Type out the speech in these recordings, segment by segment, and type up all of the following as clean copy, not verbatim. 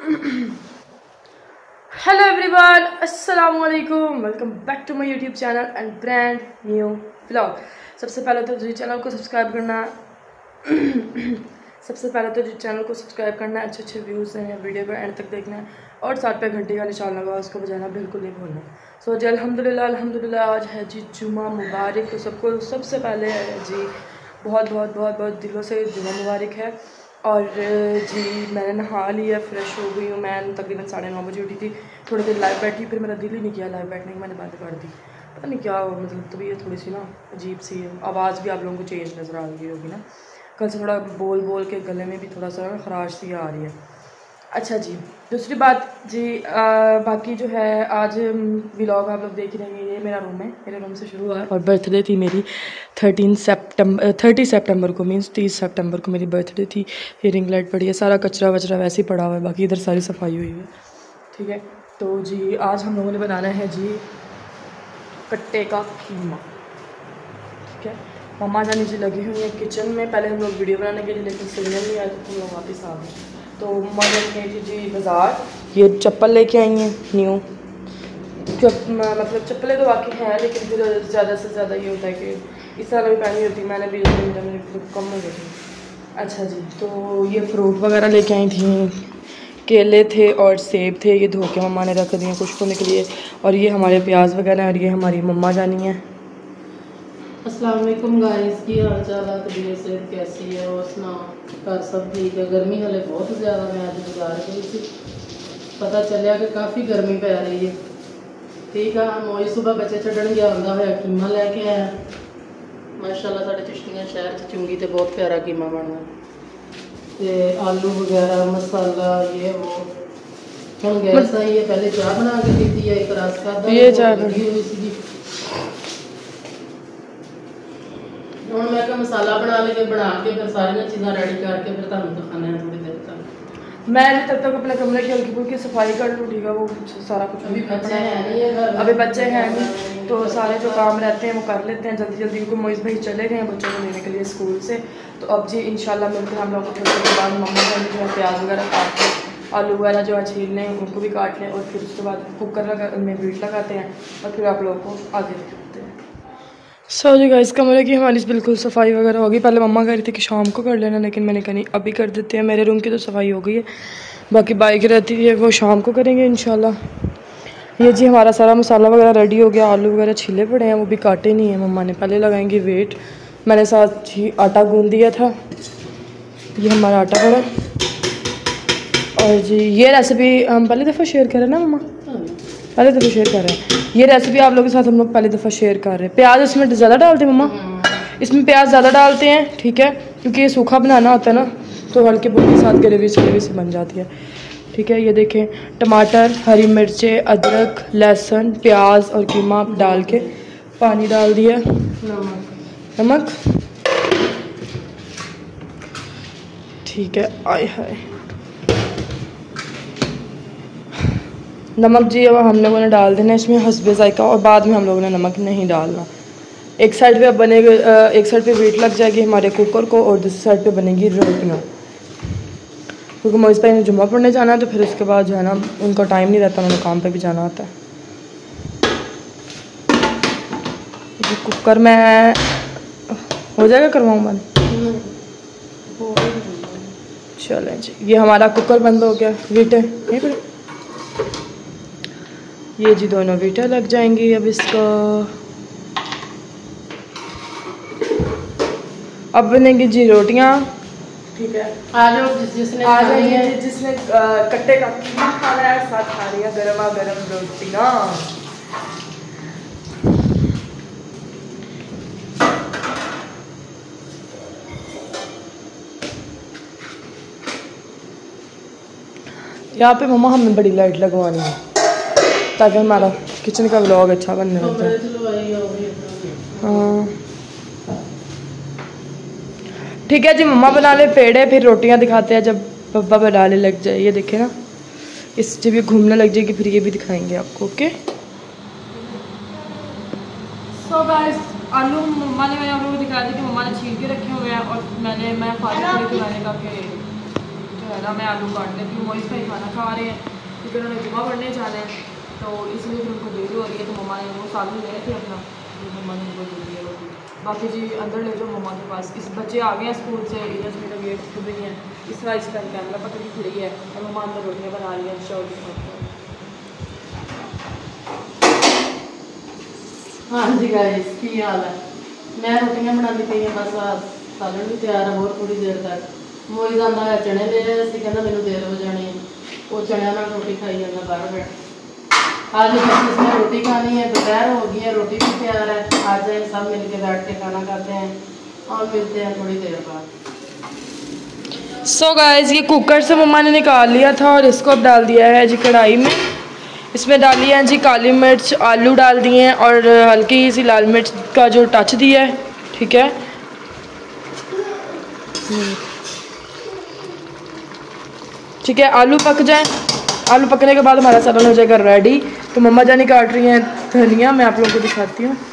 Hello everyone, अस्सलाम वालेकुम, welcome back to my YouTube channel and brand new vlog. सबसे पहले तो जी चैनल को सब्सक्राइब करना, अच्छे व्यूज़ हैं, वीडियो को एंड तक देखना है और साथ पे घंटी का निशान लगा उसको बजाना बिल्कुल नहीं भूलना। सो जी अल्हम्दुलिल्लाह आज है जी जुमा मुबारक। तो सबको सबसे पहले जी बहुत दिलों से जुमा मुबारक है। और जी मैंने नहा लिया, फ्रेश हो गई हूँ। मैं तकरीबन 9:30 बजे उठी थी, थोड़ी देर लाइव बैठी, फिर मेरा दिल ही नहीं किया लाइव बैठने की, मैंने बंद कर दी। पता नहीं क्या मतलब तबीयत थोड़ी सी ना अजीब सी है। आवाज़ भी आप लोगों को चेंज नज़र आ रही होगी ना, कल से थोड़ा बोल के गले में भी थोड़ा सा खराश सी आ रही है। अच्छा जी, दूसरी बात जी बाकी जो है आज व्लॉग आप लोग देख ही रहेंगे। ये मेरा रूम है, मेरे रूम से शुरू हुआ और बर्थडे थी मेरी 30 सितंबर को, मीन्स 30 सितंबर को मेरी बर्थडे थी। ये रिंग लाइट पड़ी है, सारा कचरा वचरा वैसे ही पड़ा हुआ है, बाकी इधर सारी सफाई हुई है। ठीक है, तो जी आज हम लोगों ने बनाना है जी कट्टे का कीमा। ठीक है, मम्मा जानी जी लगी हुई है किचन में। पहले हम लोग वीडियो बनाने के लिए, लेकिन सिग्नल नहीं आया तो हम लोग वापस आ गए। तो मम्मा गई थी जी बाज़ार, ये चप्पल लेके आई हैं न्यू। मतलब चप्पलें तो बाकी हैं, लेकिन फिर ज़्यादा से ज़्यादा ये होता है कि इस तरह भी पहनी होती, मैंने भी कम हो गई थी। अच्छा जी, तो ये फ्रूट वगैरह लेके आई थी, केले थे और सेब थे, ये धो के मम्मा ने रख दिए कुछ होने के लिए। और ये हमारे प्याज वगैरह, और ये हमारी मम्मा जानी है। अस्सलाम वालेकुम गाइस, की हाल चाल है, तबीयत सेहत कैसी है और सुनाओ, घर सब ठीक है। गर्मी हले बहुत ज़्यादा, मैं आज बाजार गई थी, पता चलिया कि काफ़ी गर्मी पै रही है। ठीक है, मोई सुबह बच्चे छड्डन गया आंदा होया कीमा लैके आया। माशाल्लाह साढ़े चिश्तियां शहर च चुंगी तो बहुत प्यारा कीमा बनना, ते आलू वगैरह मसाला ये वो। हम गैस आई है, पहले चाह बना के दी है, एक रस का ये चाह लगी हुई सी। ਹੁਣ मैं क्या मसाला बना के फिर सारी चीज़ें रेडी करके फिर तुहानू दिखाने हैं थोड़ी देर तक। मैं तब तक अपने कमरे की हल्की फुल्की सफाई कर लूँ। ठीक है, वो सारा कुछ अभी बच्चे हैं नहीं, अभी बच्चे हैं नहीं, तो सारे जो काम रहते हैं वो कर लेते हैं जल्दी जल्दी, क्योंकि मोइज़ भाई चले गए हैं बच्चों को लेने के लिए स्कूल से। तो अब जी इंशाल्लाह मिलते हैं हम लोग को थोड़ी देर बाद। मम्मा जो है प्याज वगैरह काट लें, आलू वगैरह जो है छील लें, उनको भी काट लें, और फिर उसके बाद कुकर में वीट लगाते हैं और फिर आप लोगों को आगे दिखाते हैं। सो जी गाइस, कमरे की हमारी बिल्कुल सफाई वगैरह होगी। पहले मम्मा कह रही थी कि शाम को कर लेना, लेकिन मैंने कहा नहीं अभी कर देते हैं। मेरे रूम की तो सफाई हो गई है, बाकी बाइक रहती है वो शाम को करेंगे इंशाल्लाह। ये जी हमारा सारा मसाला वगैरह रेडी हो गया, आलू वगैरह छिले पड़े हैं, वो भी काटे नहीं हैं मम्मा ने, पहले लगाएंगे वेट। मैंने साथ ही आटा गूंद दिया था, ये हमारा आटा पड़ा। और जी ये रेसिपी हम पहली दफ़ा शेयर करें ना मम्मा, पहले दफ़ा शेयर कर रहे हैं। ये रेसिपी आप लोगों के साथ हम लोग पहली दफ़ा शेयर कर रहे हैं। प्याज इसमें ज़्यादा डालते हैं मम्मा, इसमें प्याज ज़्यादा डालते हैं। ठीक है, क्योंकि ये सूखा बनाना होता है ना, तो हल्के फुल्के साथ ग्रेवी से बन जाती है। ठीक है, ये देखें, टमाटर, हरी मिर्चें, अदरक, लहसुन, प्याज और कीमा डाल के पानी डाल दिया, नमक। ठीक है, आय हाय नमक जी अब हम लोगों ने डाल देना इसमें हस्बे ज़ायका, और बाद में हम लोगों ने नमक नहीं डालना। एक साइड पे अब बनेगा, एक साइड पे वेट लग जाएगी हमारे कुकर को, और दूसरी साइड पे बनेगी रोटियाँ, क्योंकि मोइज़ भाई ने जुम्मा पढ़ने जाना है, तो फिर उसके बाद जो है ना उनका टाइम नहीं रहता, उन्होंने काम पे भी जाना होता है। कुकर में हो जाएगा, करवाऊँ बंद? चलें जी, ये हमारा कुकर बंद हो गया। वीटें यहीं पर, ये जी दोनों वीटें लग जाएंगी अब इसका। अब बनेंगी जी रोटियाँ। ठीक है, आ जाओ आ जाइए जिसने कट्टे का कीमा खाना है, साथ खा रही है गर्मा गर्म रोटियाँ। यहाँ पे मम्मा हमें बड़ी लाइट लगवानी है ताकि हमारा किचन का व्लॉग अच्छा बनने लगता है। हाँ ठीक है जी, मम्मा बना ले पेड़े, फिर रोटियां दिखाते हैं जब पप्पा बनाने लग जाए। ये देखे ना, इस जब ये घूमने लग जाएगी फिर ये भी दिखाएंगे आपको। ओके, सो गाइस आलू मम्मा ने, मैंने आप लोगों को दिखा दी कि मम्मा ने छील के रखे हुए हैं, और मैं फालतू मैंने कहा कि है ना, मैं आलू काट लेती हूँ। मोइस भाई खाना खा रहे हैं क्योंकि उन्होंने जुमा पढ़ने जाना है, तो इसलिए फिर उनको देरी हो रही है। तो मम्मा ने वो सालू ले रहे थे अपना, तो मम्मा ने उनको दे दिया रोटी। बाकी जी अंदर ले जाओ मम्मा के पास। इस बच्चे आ गए हैं स्कूल से, इधर मेरा गेट खुल रही है, इस तरह इसका कैमरा पकड़ के खड़ी है और मम्मा अंदर रोटियाँ बना रही है। हाँ जी गाइस, की हाल है? मैं रोटियां बनाती पई हूं, बस सालन भी तैयार है। और थोड़ी देर तक मोई जाता है चने ले रहे सी, कहना मैंने देर हो जानी है। वो चनिया नाल रोटी खाई जाता बाहर बैठ। आज इसमें रोटी खानी है, दोपहर हो गई है, रोटी भी तैयार है। आज सब मिल के बैठ के खाना खाते हैं और मिलते हैं थोड़ी देर बाद। सो गाइस, ये कुकर से मम्मा ने निकाल लिया था और इसको अब डाल दिया है जी कढ़ाई में। इसमें डाली है जी काली मिर्च, आलू डाल दिए हैं और हल्की सी लाल मिर्च का जो टच दिया है, ठीक है। ठीक है, आलू पक जाए। आलू पकने के बाद हमारा सालन हो जाएगा रेडी। तो मम्मा जानी काट रही हैं धनिया, मैं आप लोगों को दिखाती हूँ।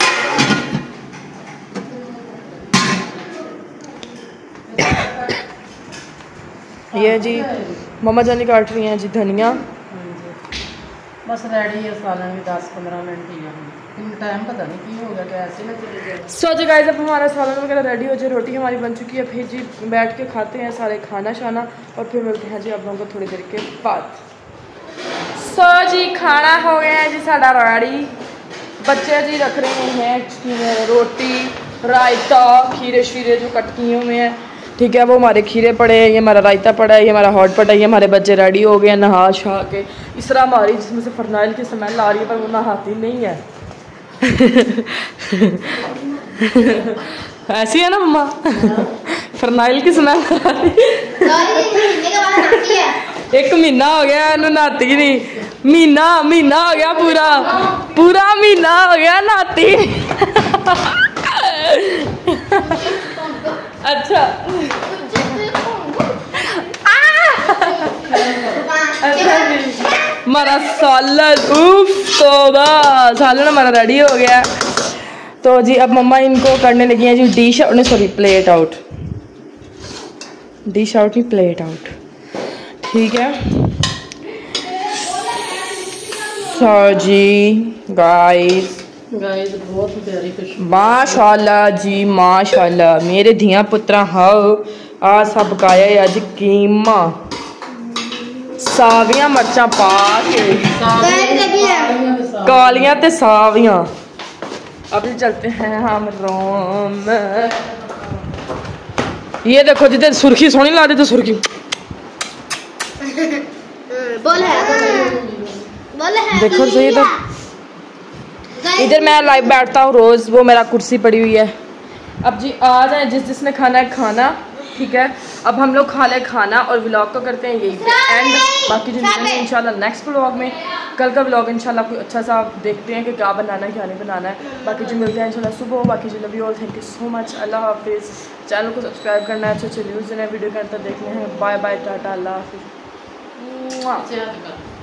ये जी मम्मा जानी काट रही हैं जी धनिया। बस रेडी है सालन भी 10-15 मिनट ही है। टाइम पता नहीं की हो गया, कैसे ना चले जाए। सो जी गाइस, अब हमारा सालन वगैरह रेडी हो जाए, रोटी हमारी बन चुकी है। फिर जी बैठ के खाते हैं सारे खाना शाना और फिर मिलते हैं जी आप लोगों को थोड़ी देर के बाद। सो जी खाना हो गया है जी साड़ा रेडी। बच्चे जी रख रहे हैं रोटी, रायता, खीरे शीरे जो कटकियों में है, ठीक है। वो हमारे खीरे पड़े हैं, ये हमारा रायता पड़ा है, ये हमारा हॉट पड़ा है, ये हमारे बच्चे रेडी हो गए हैं नहा शहा के। इस तरह हमारी जिसमें से फरनाइल की स्मेल आ रही है पर वो नहाती नहीं है। ऐसी है ना मम्मा? फरनाइल की स्मेल आ रही है। एक महीना हो गया इन्हें नहाती नहीं। महीना हो गया, पूरा महीना हो गया नहाती। अच्छा अच्छा जी, हमारा सालन सालन हमारा रेडी हो गया। तो जी अब मम्मा इनको करने लगी हैं जी dish out, sorry plate out, dish out नहीं प्लेट आउट, ठीक है। सो जी गाइस बहुत प्यारी खुशबू, माशाल्लाह जी माशाल्लाह। मेरे धिया पुत्रा हाओ आ सब काया अज कीमा सावियां मर्चा पा के कालियां ते सावियां। अब चलते हैं हम रोम। ये देखो जिधर सुर्खी सोनी ला दे तो सुर्खी देखो सही। तो इधर मैं लाइव बैठता हूँ रोज़, वो मेरा कुर्सी पड़ी हुई है। अब जी आ जाए जिसने खाना है खाना, ठीक है। अब हम लोग खा ले खाना और व्लॉग को करते हैं यही पे एंड। बाकी जो मिलेंगे इंशाल्लाह नेक्स्ट व्लॉग में। कल का व्लॉग इंशाल्लाह कोई अच्छा सा देखते हैं कि क्या बनाना है क्या नहीं बनाना है। बाकी जो मिलते हैं इंशाल्लाह सुबह। बाकी जो love you all, thank you so much, अल्लाह हाफिज़। चैनल को सब्सक्राइब करना है, अच्छे अच्छे व्यूज़ देना है, वीडियो के अंदर देखने हैं। बाय बाय, टाटा, अल्लाह हाफिज़।